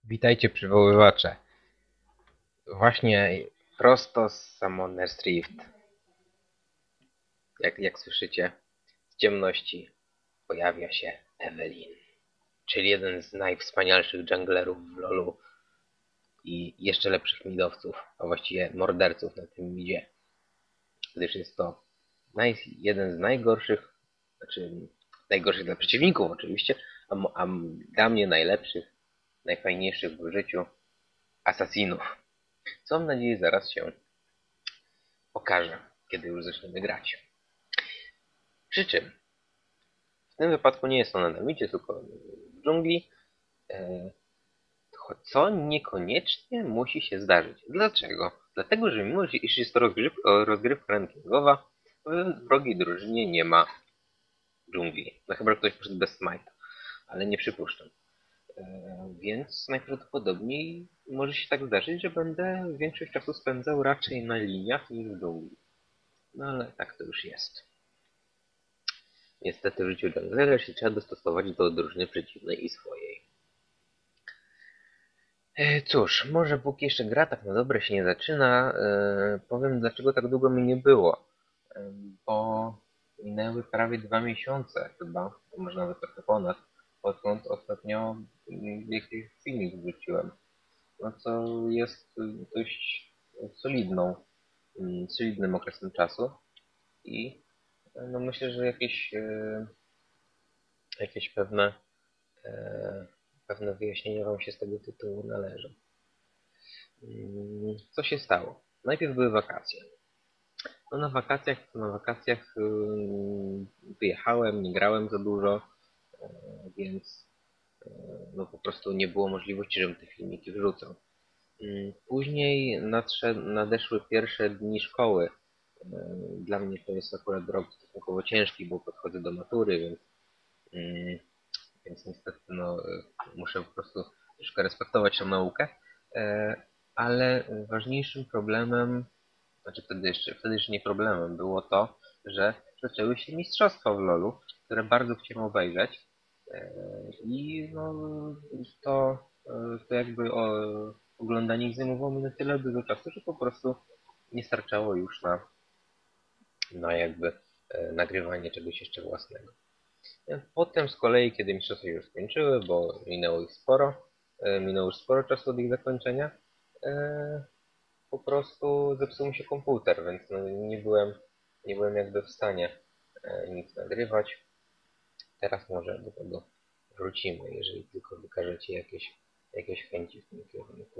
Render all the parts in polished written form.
Witajcie przywoływacze. Właśnie prosto z Summoner's Rift. Jak słyszycie, z ciemności pojawia się Evelynn, czyli jeden z najwspanialszych junglerów w LoLu i jeszcze lepszych midowców, a właściwie morderców na tym midzie, gdyż jest to jeden z najgorszych, znaczy najgorszych dla przeciwników oczywiście, a dla mnie najlepszych, najfajniejszych w życiu asasinów. Co mam nadzieję zaraz się okaże, kiedy już zaczniemy grać. Przy czym w tym wypadku nie jest to na midzie, tylko w dżungli, e, co niekoniecznie musi się zdarzyć. Dlaczego? Dlatego, że mimo iż jest to rozgrywka rankingowa, w wrogiej drużynie nie ma dżungli. No chyba, że ktoś poszedł bez smite'a, ale nie przypuszczam. Więc najprawdopodobniej może się tak zdarzyć, że będę większość czasu spędzał raczej na liniach niż w dżungli. No ale tak to już jest. Niestety w życiu junglera się trzeba dostosować do drużyny przeciwnej i swojej. Cóż, może póki jeszcze gra tak na dobre się nie zaczyna, powiem dlaczego tak długo mi nie było. Bo minęły prawie 2 miesiące chyba, może nawet trochę ponad, odkąd ostatnio jakiś filmik wrzuciłem. No co jest dość solidnym okresem czasu i no myślę, że jakieś e, pewne wyjaśnienia Wam się z tego tytułu należą. Co się stało? Najpierw były wakacje. No na wakacjach wyjechałem, nie grałem za dużo, więc no po prostu nie było możliwości, żebym te filmiki wrzucał. Później nadeszły pierwsze dni szkoły. Dla mnie to jest akurat rok stosunkowo ciężki, bo podchodzę do matury, mm, więc niestety no, muszę po prostu troszkę respektować tę naukę. Ale ważniejszym problemem, znaczy wtedy jeszcze nie problemem, było to, że zaczęły się mistrzostwa w LoLu, które bardzo chciałem obejrzeć. I no, to, to jakby oglądanie ich zajmowało mi na tyle dużo czasu, że po prostu nie starczało już na jakby nagrywanie czegoś jeszcze własnego. Potem z kolei, kiedy mistrzostwa się już skończyły, bo minęło już sporo czasu od ich zakończenia, po prostu zepsuł mi się komputer, więc no nie byłem jakby w stanie nic nagrywać. Teraz może do tego wrócimy, jeżeli tylko wykażecie jakieś chęci w tym kierunku.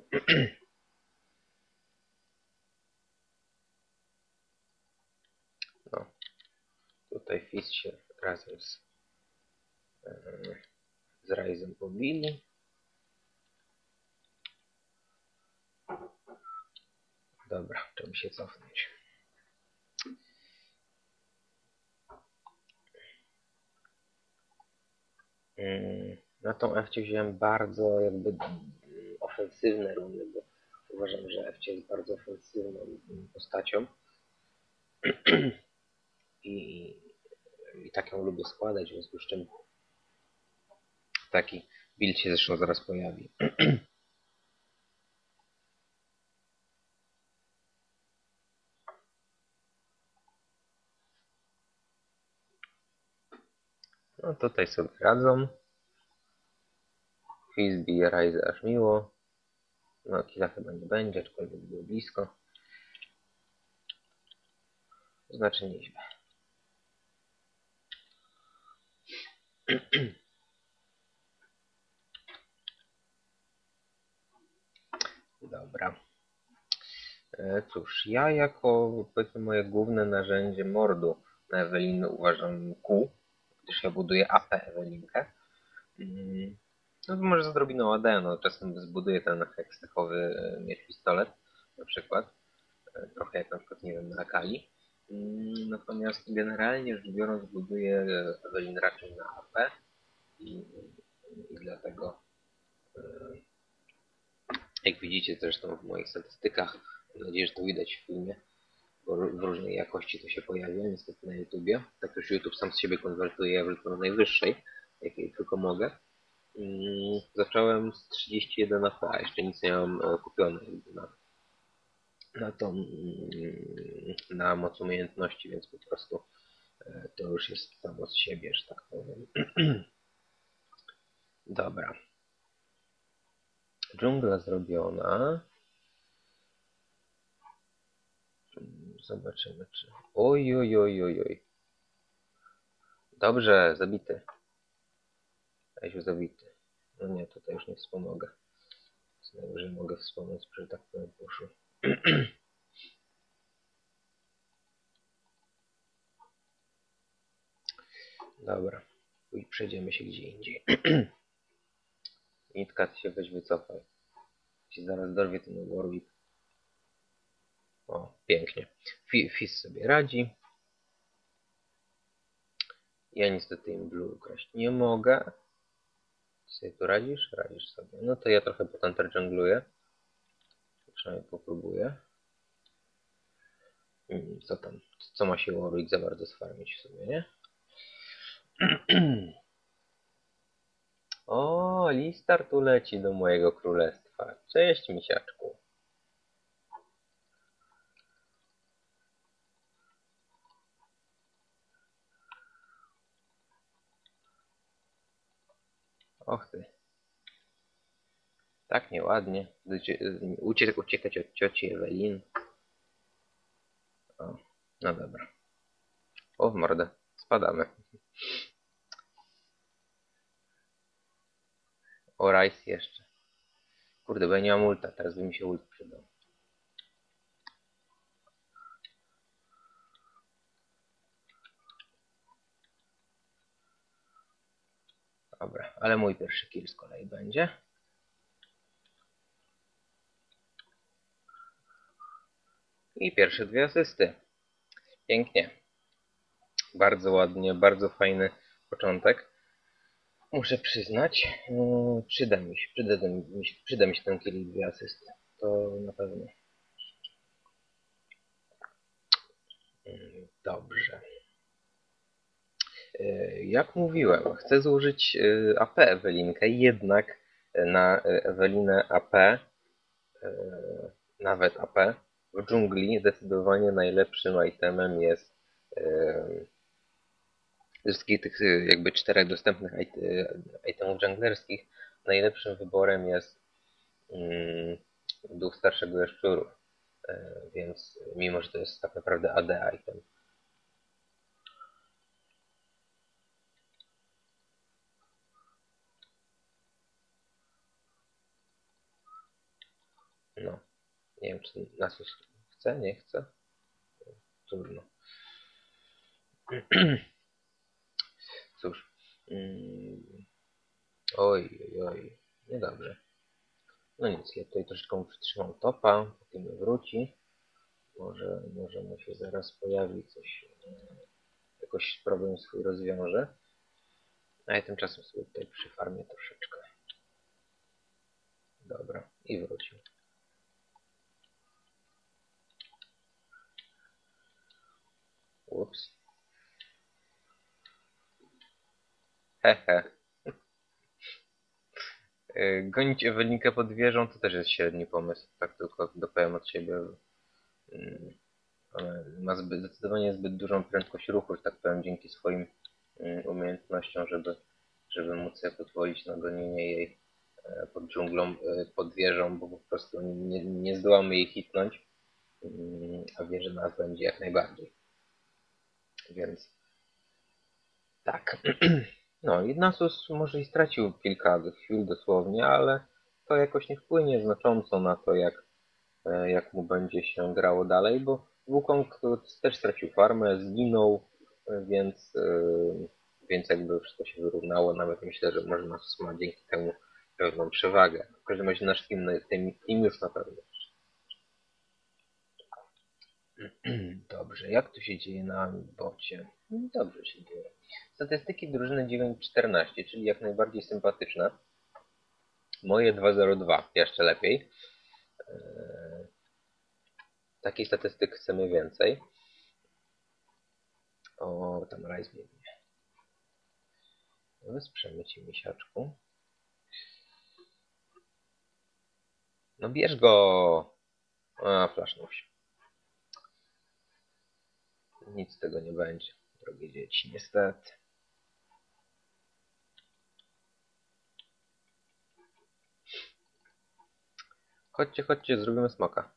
No, tutaj Fizz się razem z Ryzem pobili. Dobra, trzeba się cofnąć. Na tą Ewcie wziąłem bardzo jakby ofensywne runy, bo uważam, że Ewcia jest bardzo ofensywną postacią i, i tak ją lubię składać, w związku z czym taki build się zresztą zaraz pojawi. No tutaj sobie radzą. Fizz bije Ryze aż miło. No killa chyba nie będzie, aczkolwiek było blisko. To znaczy nieźle. Dobra. Cóż, ja jako powiedzmy moje główne narzędzie mordu na Eweliny uważam Q, gdyż ja buduję AP Ewelinkę. No to może z odrobiną AD, no czasem zbuduję ten hekstechowy miecz pistolet na przykład. Trochę jak na przykład, nie wiem, na Akali. Natomiast generalnie rzecz biorąc buduję Ewelin raczej na AP i dlatego jak widzicie zresztą w moich statystykach, mam nadzieję, że to widać w filmie, bo w różnej jakości to się pojawia niestety na YouTubie. Tak już YouTube sam z siebie konwertuje, ja wrzucam na najwyższej, jakiej tylko mogę. Zacząłem z 31 AP, a jeszcze nic nie mam kupione jakby na tą na moc umiejętności, więc po prostu to już jest samo z siebie, że tak powiem. Dobra. Dżungla zrobiona. Zobaczymy czy... Oj, oj, oj, oj, oj. Dobrze, zabity. Jasiu zabity. No nie, tutaj już nie wspomogę. Co najwyżej mogę wspomóc, że tak powiem poszło. Dobra. I przejdziemy się gdzie indziej. Nitka, ty się weź wycofaj. Ci zaraz dorwie ten Warwick. O, pięknie. Fizz sobie radzi. Ja niestety im blue ukraść nie mogę. Ty sobie tu radzisz? Radzisz sobie. No to ja trochę potem jungluję. Przynajmniej popróbuję. Co tam? Co ma się Warwick za bardzo sfarmić sobie, nie? O, Listar tu leci do mojego królestwa. Cześć, misiaczku. Och ty. Tak nieładnie. Uciekać od cioci Ewelin. O, no dobra. O, w mordę. Spadamy. O, Rice jeszcze. Kurde, bo ja nie mam ulta. Teraz by mi się ult przydał. Dobra, ale mój pierwszy kill z kolei będzie. I pierwsze 2 asysty. Pięknie. Bardzo ładnie, bardzo fajny początek. Muszę przyznać, przyda mi się ten kill i 2 asysty. To na pewno. Dobrze. Jak mówiłem, chcę złożyć AP Ewelinkę, jednak na Ewelinę AP, nawet AP, w dżungli zdecydowanie najlepszym itemem jest ze wszystkich tych jakby 4 dostępnych itemów junglerskich, najlepszym wyborem jest duch starszego jaszczuru, więc mimo, że to jest tak naprawdę AD item. No, nie wiem, czy Nasus chce, nie chce. Trudno. Cóż. Oj, oj, oj. Niedobrze. No nic, ja tutaj troszeczkę przytrzymam topa, potem wróci. Może mu się zaraz pojawi coś, jakoś problem swój rozwiąże. A ja tymczasem sobie tutaj przyfarmię troszeczkę. Dobra, i wrócił. Ups. Hehe. Gonić Ewelinkę pod wieżą to też jest średni pomysł. Tak tylko dopowiem od siebie. Ona ma zdecydowanie zbyt dużą prędkość ruchu, że tak powiem, dzięki swoim umiejętnościom, żeby móc sobie pozwolić na gonienie jej pod dżunglą, pod wieżą, bo po prostu nie zdołamy jej hitnąć, a wieża nas będzie jak najbardziej. Więc tak. No i Nasus może i stracił kilka chwil dosłownie, ale to jakoś nie wpłynie znacząco na to, jak mu będzie się grało dalej, bo Wukong też stracił farmę, zginął, więc jakby wszystko się wyrównało. Nawet myślę, że może Nasus ma dzięki temu pewną przewagę. W każdym razie nasz team już na pewno. Dobrze, jak tu się dzieje na bocie? Dobrze się dzieje. Statystyki drużyny 9-14, czyli jak najbardziej sympatyczne. Moje 2-0-2, jeszcze lepiej. Takich statystyk chcemy więcej. O, tam Rice biegnie. Wysprzemy ci, misiaczku. No bierz go! A, flashnął się. Nic z tego nie będzie, drogie dzieci, niestety. Chodźcie, chodźcie, zrobimy smoka.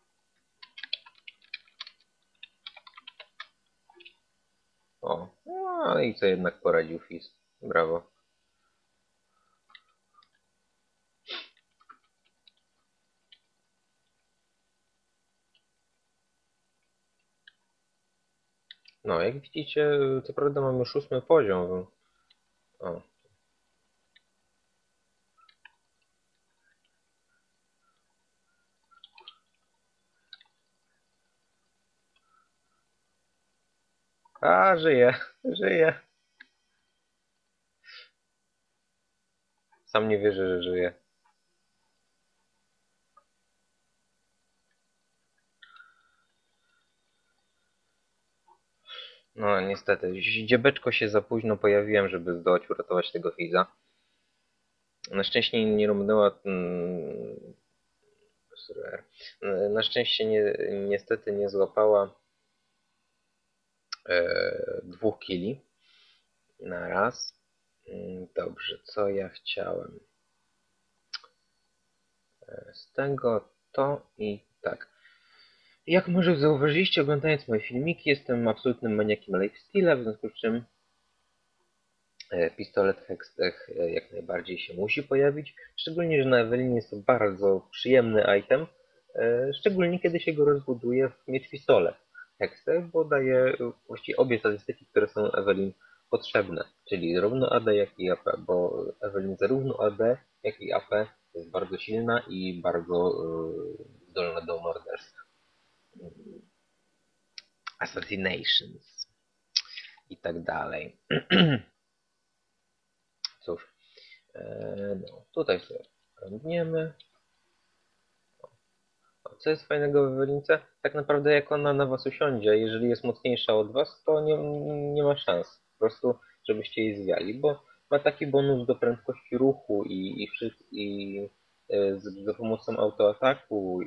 O, no ale i co jednak poradził Fizz. Brawo. No, jak widzicie, co prawda mamy 6. poziom. O. A, żyje, żyje. Sam nie wierzę, że żyje. No, niestety. Dziebeczko się za późno pojawiłem, żeby zdołać uratować tego Fizza. Na szczęście nie rąbnęła... Na szczęście niestety nie złapała 2 killi na raz. Dobrze, co ja chciałem? Z tego to i tak. Jak może zauważyliście, oglądając moje filmiki, jestem absolutnym maniakiem lifestyle'a, w związku z czym pistolet Hextech jak najbardziej się musi pojawić. Szczególnie, że na Ewelinie jest to bardzo przyjemny item. Szczególnie kiedy się go rozbuduje w miecz pistolet Hextech, bo daje właściwie obie statystyki, które są Ewelin potrzebne. Czyli zarówno AD, jak i AP, bo Ewelin zarówno AD, jak i AP jest bardzo silna i bardzo zdolna do morderstwa. Assassinations i tak dalej. Cóż, no, tutaj sobie rąbniemy. Co jest fajnego w Ewelince? Tak naprawdę jak ona na was usiądzie, jeżeli jest mocniejsza od was, to nie ma szans po prostu, żebyście jej zwiali, bo ma taki bonus do prędkości ruchu i za pomocą autoataku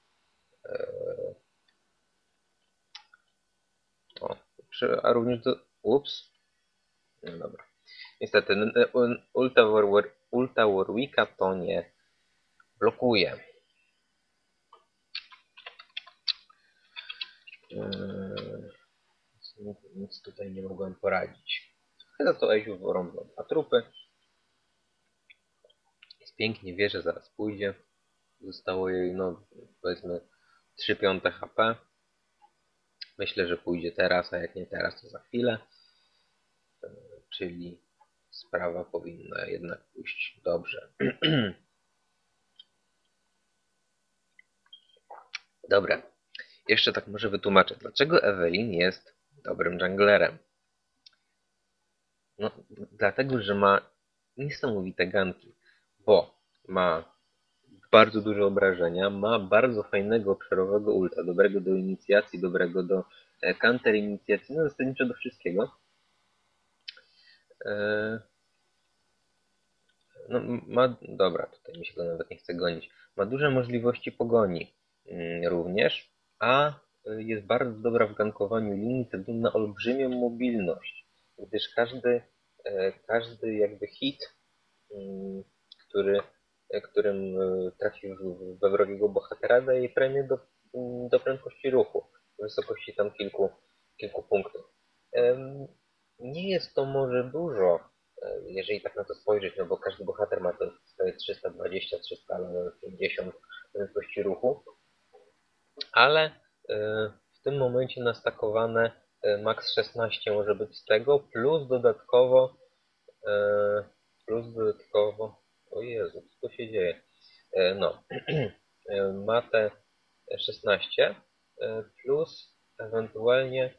o, a również do... Ups. No dobra. Niestety, ulta Warwicka to nie blokuje. Nic tutaj nie mogłem poradzić. Za to Eziu rąbną 2 trupy. Jest pięknie, wie, że zaraz pójdzie. Zostało jej, no powiedzmy 3/5 HP. Myślę, że pójdzie teraz, a jak nie teraz, to za chwilę. Czyli sprawa powinna jednak pójść dobrze. Dobra. Jeszcze tak może wytłumaczę, dlaczego Evelyn jest dobrym junglerem. No, dlatego, że ma niesamowite ganki, bo ma bardzo duże obrażenia, ma bardzo fajnego obszarowego ulta, dobrego do inicjacji, dobrego do counter inicjacji, no zasadniczo do wszystkiego. No, dobra, tutaj mi się go nawet nie chce gonić. Ma duże możliwości pogoni również, a jest bardzo dobra w gankowaniu linii ze względu na olbrzymią mobilność, gdyż każdy jakby hit, którym trafi we wrogiego bohatera, daje premię do prędkości ruchu w wysokości tam kilku punktów. Nie jest to może dużo, jeżeli tak na to spojrzeć, no bo każdy bohater ma te swoje 320, 350 prędkości ruchu, ale w tym momencie nastakowane max 16 może być z tego, o Jezu, co tu się dzieje? No, ma te 16 plus ewentualnie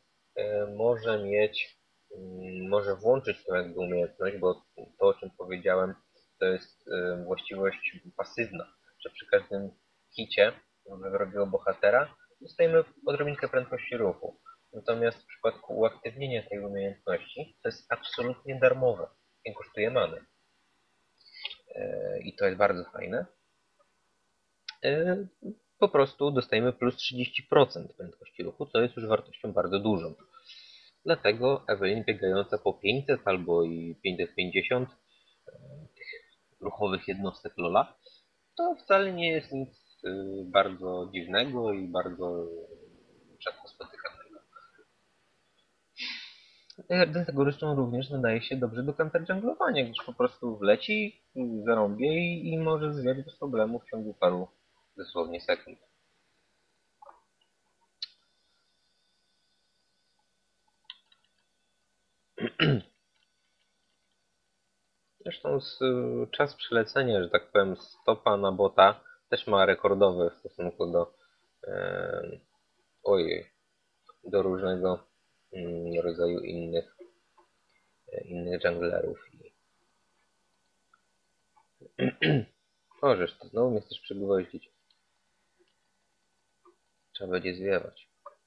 może włączyć tę jakby umiejętność, bo to, o czym powiedziałem, to jest właściwość pasywna, że przy każdym hicie wrogiego bohatera dostajemy odrobinkę prędkości ruchu. Natomiast w przypadku uaktywnienia tej umiejętności to jest absolutnie darmowe. Nie kosztuje many. I to jest bardzo fajne. po prostu dostajemy plus 30% prędkości ruchu, co jest już wartością bardzo dużą. Dlatego Evelyn biegająca po 500 albo i 550 ruchowych jednostek Lola to wcale nie jest nic bardzo dziwnego i bardzo rzadko spotykanego. Dlatego zresztą również nadaje się dobrze do counter-junglowania, gdyż po prostu wleci, zarąbie i może zwiać bez problemu w ciągu paru dosłownie sekund. Zresztą czas przelecenia, że tak powiem, stopa na bota też ma rekordowy w stosunku do ojej, do różnego rodzaju innych junglerów. Możesz, to znowu mnie chcesz przygwoździć. Trzeba będzie zwiewać.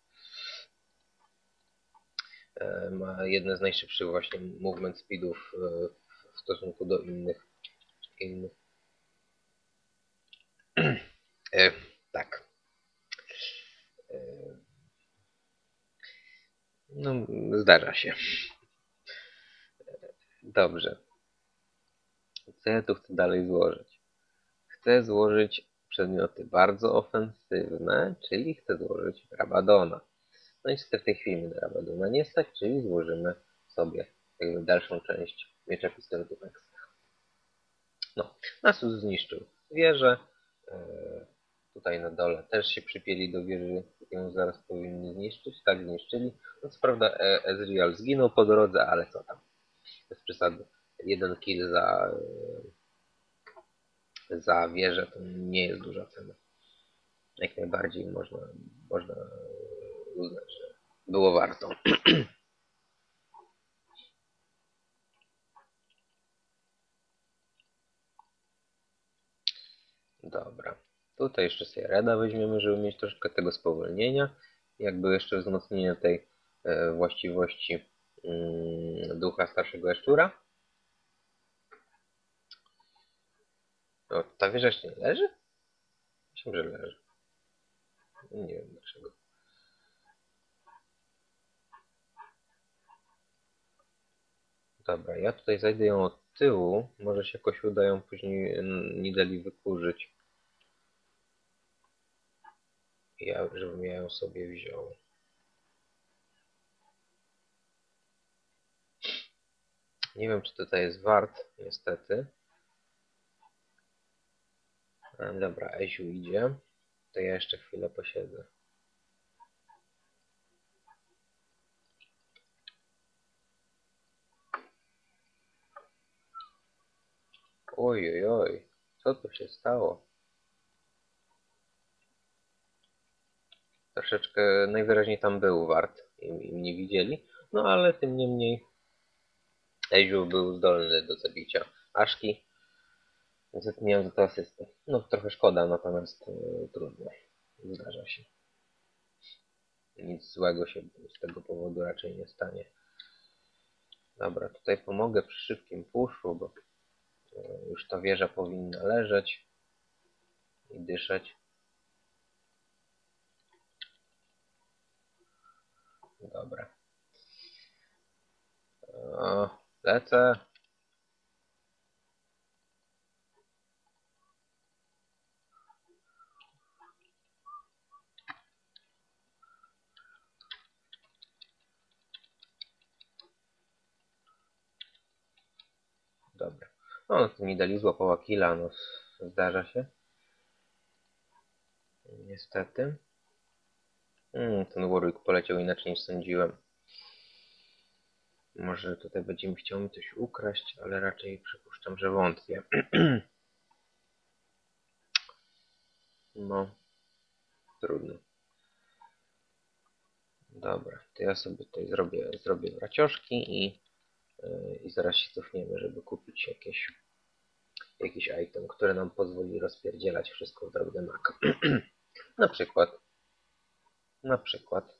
Ma jedne z najszybszych właśnie movement speedów w stosunku do innych. Tak. No, zdarza się. Dobrze. Co ja tu chcę dalej złożyć? Chcę złożyć przedmioty bardzo ofensywne, czyli chcę złożyć Rabadona. No i w tej chwili mnie do Rabadona nie stać, czyli złożymy sobie jakby dalszą część miecza pistoletów ekstra. No, Nasus zniszczył wieżę. Tutaj na dole też się przypięli do wieży, ją zaraz powinni zniszczyć. Tak, zniszczyli. No co prawda Ezreal zginął po drodze, ale co tam. Bez przesady. Jeden kill za wieżę to nie jest duża cena. Jak najbardziej można uznać, że było warto. Dobra. Tutaj jeszcze sobie Reda weźmiemy, żeby mieć troszkę tego spowolnienia. Jakby jeszcze wzmocnienia tej właściwości ducha starszego jaszczura. O, ta wieża jeszcze nie leży? Myślę, że leży. Nie wiem dlaczego. Dobra, ja tutaj zajdę ją od tyłu. Może się jakoś uda ją później Nidali wykurzyć. Żebym ja ją sobie wziął. Nie wiem, czy tutaj jest wart, niestety. Dobra, Eziu idzie. To ja jeszcze chwilę posiedzę. Oj, oj, oj. Co tu się stało? Troszeczkę najwyraźniej tam był wart i mnie widzieli. No ale tym niemniej Eziu był zdolny do zabicia Aszki. Niestety miałem za to asystę. No trochę szkoda, natomiast trudno. Zdarza się. Nic złego się z tego powodu raczej nie stanie. Dobra, tutaj pomogę przy szybkim puszu, bo już ta wieża powinna leżeć i dyszeć. Dobra. O, lecę. Dobra. No, tu Nidali złapała killa, no zdarza się. Niestety. Ten Warwick poleciał inaczej niż sądziłem. Może tutaj będzie mi chciał mi coś ukraść, ale raczej przypuszczam, że wątpię. No, trudno. Dobra, to ja sobie tutaj zrobię bracioszki i zaraz się cofniemy, żeby kupić jakiś item, który nam pozwoli rozpierdzielać wszystko w drobny mak. Na przykład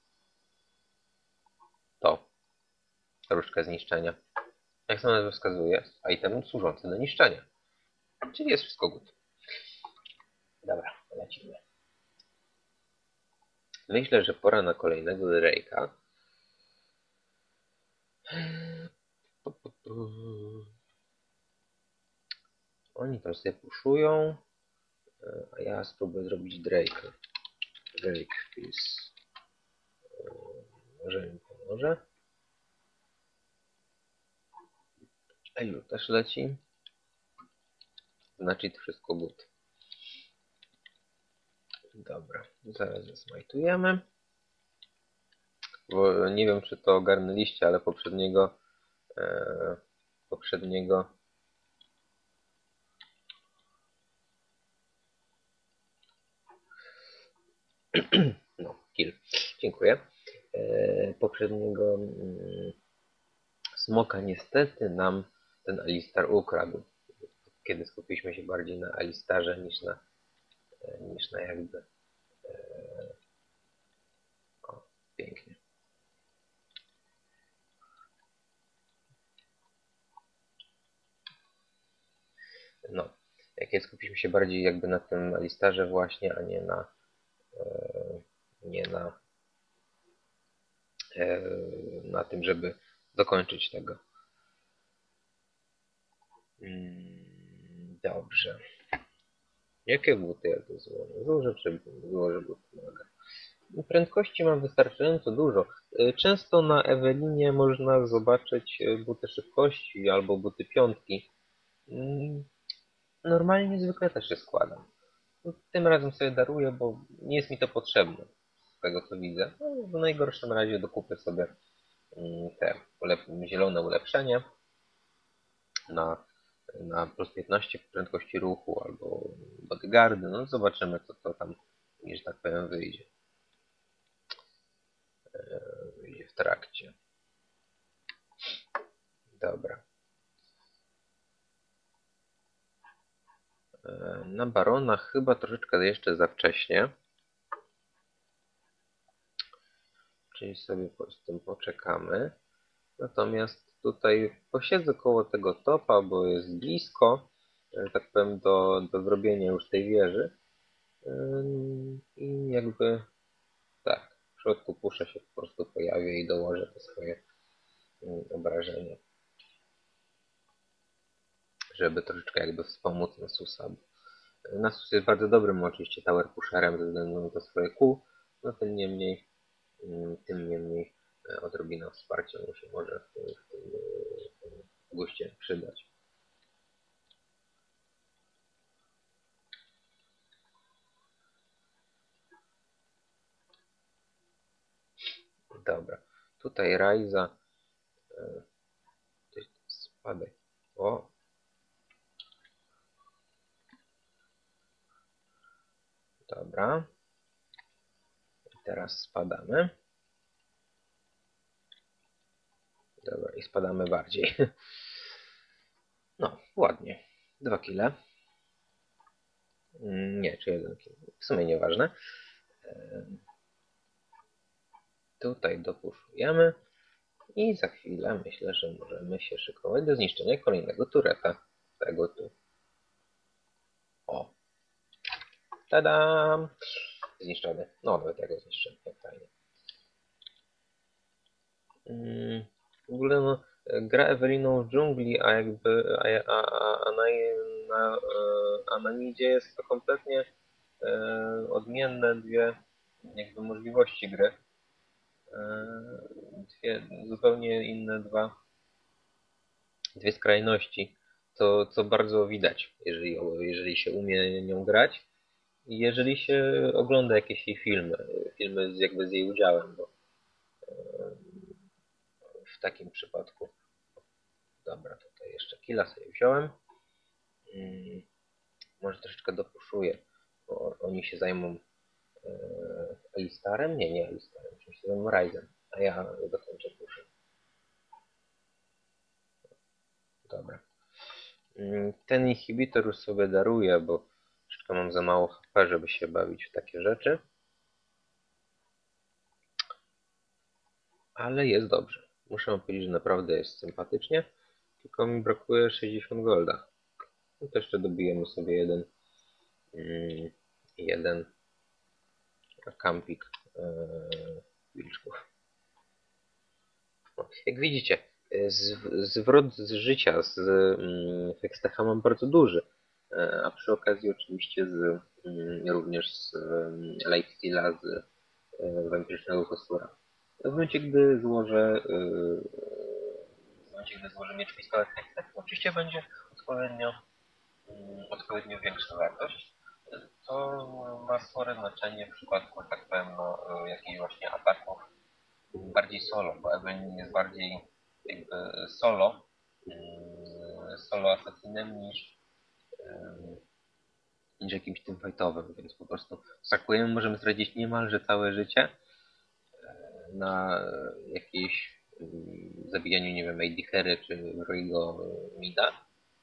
to. Różdżka zniszczenia. Jak sama nazwa wskazuje, item służący do niszczenia. Czyli jest wszystko good. Dobra. lecimy. Myślę, że pora na kolejnego Drake'a. Oni tam sobie puszują, a ja spróbuję zrobić Drake'a. Drake wpis. Może mi pomoże. Elu też leci. Znaczy to wszystko good. Dobra, zaraz zasmajtujemy. Bo nie wiem, czy to ogarnęliście, ale poprzedniego no, kill. Dziękuję. Poprzedniego smoka niestety nam ten Alistar ukradł. Kiedy skupiliśmy się bardziej na Alistarze niż na jakby... O, pięknie. No, kiedy skupiliśmy się bardziej jakby na tym Alistarze właśnie, a nie na tym, żeby dokończyć tego. Dobrze. Jakie buty ja tu złożę? Złożę buty. Prędkości mam wystarczająco dużo. Często na Ewelinie można zobaczyć buty szybkości albo buty piątki. Normalnie zwykle też je składam. Tym razem sobie daruję, bo nie jest mi to potrzebne. Z tego co widzę. No, w najgorszym razie dokupię sobie te zielone ulepszenie na plus 15 prędkości ruchu albo bodyguardy. No zobaczymy co tam, że tak powiem, wyjdzie w trakcie. Dobra. Na barona chyba troszeczkę jeszcze za wcześnie. Czyli sobie z tym poczekamy. Natomiast tutaj posiedzę koło tego topa, bo jest blisko, tak powiem, do zrobienia już tej wieży. I jakby tak, w środku pusza się po prostu pojawię i dołożę te swoje obrażenia. Żeby troszeczkę jakby wspomóc Nasusa. Nasus jest bardzo dobrym oczywiście tower pusherem ze względu na to swoje Q, no tym niemniej odrobina wsparcia mu się może w tym guście przydać. Dobra, tutaj Ryza spadek. O! Dobra. I teraz spadamy. Dobra, i spadamy bardziej. No, ładnie. 2 kile. Nie, czy 1 kill. W sumie nieważne. Tutaj dopuszujemy. I za chwilę myślę, że możemy się szykować do zniszczenia kolejnego tureta. Tego tu. O! Tada! Zniszczony. No, nawet ja go zniszczyłem. Jak fajnie. W ogóle no, gra Eweliną w dżungli, a na Nidzie jest to kompletnie odmienne dwie jakby możliwości gry. Dwie zupełnie inne dwie skrajności, co bardzo widać, jeżeli się umie nią grać i jeżeli się ogląda jakieś jej filmy jakby z jej udziałem, bo w takim przypadku. Dobra, tutaj jeszcze killa sobie wziąłem. Może troszeczkę dopuszuję, bo oni się zajmą Alistarem? Nie Alistarem, czymś się zajmą Ryzem, a ja dokończę puszę. Dobra. Ten inhibitor już sobie daruję, bo troszeczkę mam za mało HP, żeby się bawić w takie rzeczy. Ale jest dobrze. Muszę powiedzieć, że naprawdę jest sympatycznie. Tylko mi brakuje 60 golda. No to jeszcze dobijemy sobie jeden kampik wilczków. No, jak widzicie, zwrot z życia z Hextecha mam bardzo duży, a przy okazji oczywiście również z Lifesteala, z wampirycznego kostura. W momencie, gdy złożę miecz pistolet Hextech, to oczywiście będzie odpowiednio większa wartość. To ma spore znaczenie w przypadku, tak powiem, jakichś właśnie ataków bardziej solo, bo Evelyn jest bardziej jakby solo asasinem niż jakimś tym fightowym, więc po prostu sakujemy, możemy stracić niemalże całe życie na jakieś zabijaniu, nie wiem, AD Carry czy Roigo Mida.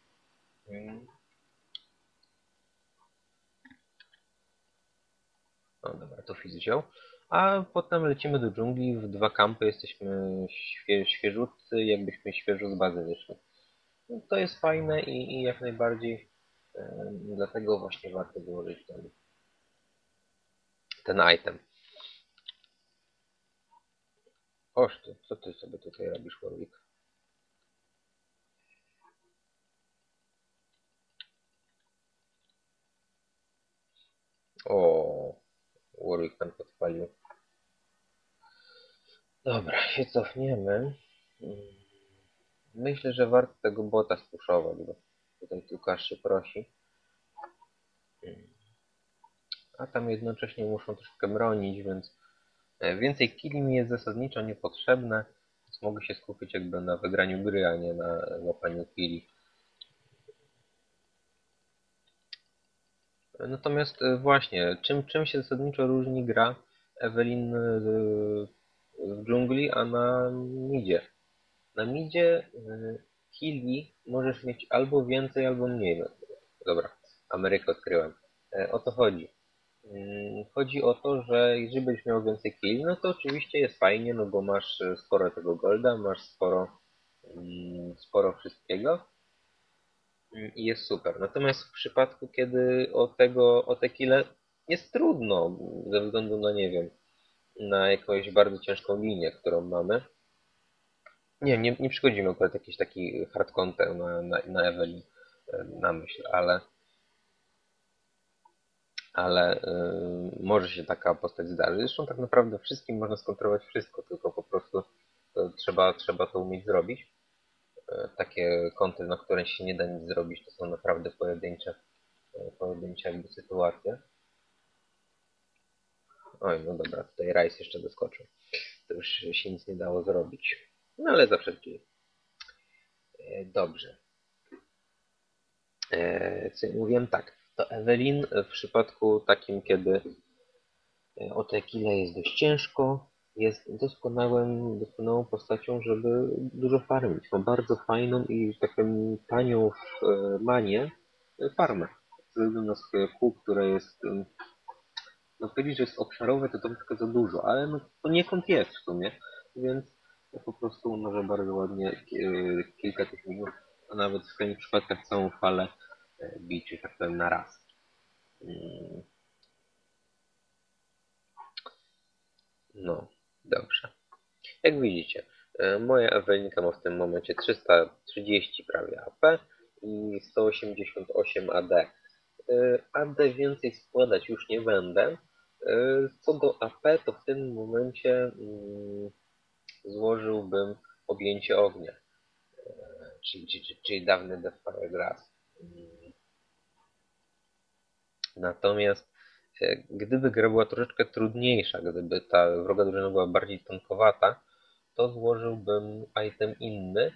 No dobra, to Fizz wziął. A potem lecimy do dżungli, w 2 kampy jesteśmy świeżutcy, jakbyśmy świeżo z bazy wyszli. No, to jest fajne i jak najbardziej dlatego właśnie warto wyłożyć ten item. Oż ty, co ty sobie tutaj robisz, Warwick? O, Warwick tam podpalił. Dobra, się cofniemy. Myślę, że warto tego bota spuszować, bo tutaj Lukasz się prosi. A tam jednocześnie muszą troszkę bronić, więc więcej killi mi jest zasadniczo niepotrzebne, więc mogę się skupić jakby na wygraniu gry, a nie na łapaniu killi. Natomiast właśnie, czym się zasadniczo różni gra Evelyn w dżungli, a na midzie? Na midzie killi możesz mieć albo więcej, albo mniej. Dobra, Amerykę odkryłem. O to chodzi. Chodzi o to, że jeżeli będziesz miał więcej killi, no to oczywiście jest fajnie, no bo masz sporo tego golda, masz sporo wszystkiego i jest super. Natomiast w przypadku, kiedy o te kile jest trudno, ze względu na, nie wiem, na jakąś bardzo ciężką linię, którą mamy. Nie przychodzi mi akurat jakiś taki hard counter na Evelyn na myśl, ale może się taka postać zdarzyć. Zresztą tak naprawdę wszystkim można skontrolować wszystko, tylko po prostu trzeba to umieć zrobić. Takie kąty, na które się nie da nic zrobić, to są naprawdę pojedyncze jakby sytuacje. Oj, no dobra, tutaj Rice jeszcze doskoczył. To już się nic nie dało zrobić. No ale zawsze gdzieś. Dobrze. Co ja mówiłem tak, to Evelyn w przypadku takim, kiedy o te kile jest dość ciężko, jest doskonałą postacią, żeby dużo farmić. Ma bardzo fajną i taką tanią w manie farmę. Ze względu na swoje kół, które jest, no powiedzieć, że jest obszarowe, to troszkę za dużo, ale no poniekąd jest w sumie, więc po prostu może bardzo ładnie kilka tych minut, a nawet w swoich przypadkach całą falę bić, że tak powiem, na raz. No, dobrze. Jak widzicie, moja Ewelinka ma w tym momencie 330 prawie AP i 188 AD. AD więcej składać już nie będę. Co do AP, to w tym momencie złożyłbym objęcie ognia, czyli dawny Deathfire Grass. Natomiast gdyby gra była troszeczkę trudniejsza, gdyby ta wroga drużyna była bardziej tankowata, to złożyłbym item inny.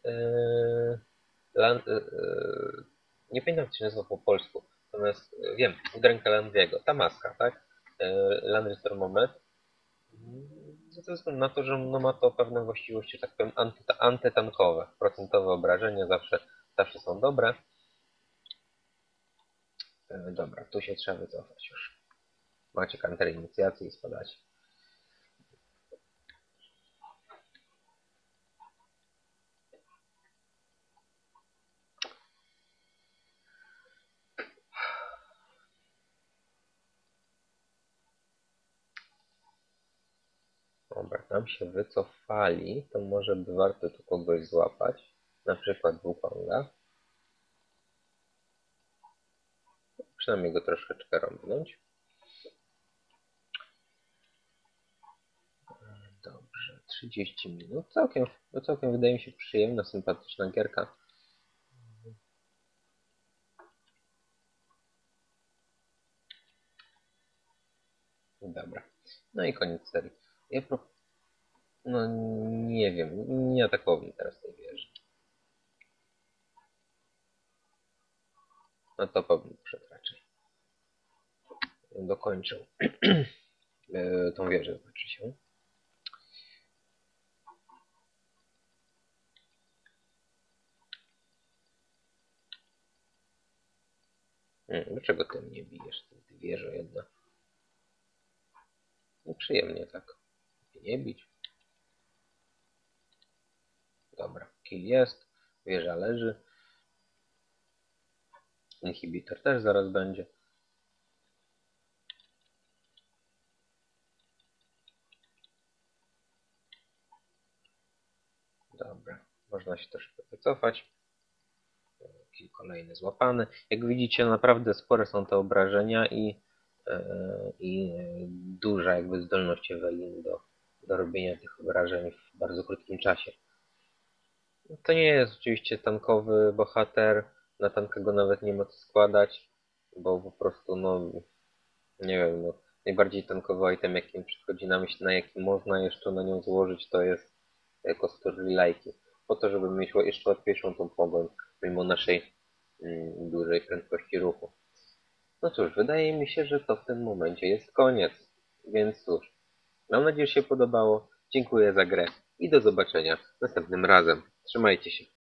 Nie pamiętam, jak się nazywa po polsku, natomiast wiem, udręka Landriego, ta maska, tak? Landry Stormomet. Ze względu na to, że no, ma to pewne właściwości, tak powiem, antytankowe. Procentowe obrażenia zawsze są dobre. Dobra, tu się trzeba wycofać już. Macie counter inicjacji i spadacie. Dobra, tam się wycofali, to może by warto tu kogoś złapać. Na przykład Wukonga. Przynajmniej go troszeczkę rąbnąć. Dobrze, 30 minut. Całkiem wydaje mi się przyjemna, sympatyczna gierka. Dobra. No i koniec serii. No nie wiem, nie atakowałbym teraz tej wieży. No to powinien przed raczej. Dokończył tą wieżę, znaczy się. Dlaczego ty mnie bijesz? Ty wieżo jedna. Nieprzyjemnie tak. Nie bić. Dobra, kill jest. Wieża leży. Inhibitor też zaraz będzie. Dobra, można się troszkę wycofać. Kill kolejny złapany. Jak widzicie, naprawdę spore są te obrażenia i duża jakby zdolność Eweliny do robienia tych obrażeń w bardzo krótkim czasie. To nie jest oczywiście tankowy bohater, na tanka go nawet nie ma co składać, bo po prostu, no, nie wiem, no, najbardziej tankowy item, jaki mi przychodzi na myśl, na jaki można jeszcze na nią złożyć, to jest kostur lilajki. Po to, żeby mieć jeszcze łatwiejszą tą pogoń, mimo naszej dużej prędkości ruchu. No cóż, wydaje mi się, że to w tym momencie jest koniec. Więc cóż, mam nadzieję, że się podobało. Dziękuję za grę i do zobaczenia następnym razem. Trzymajcie się.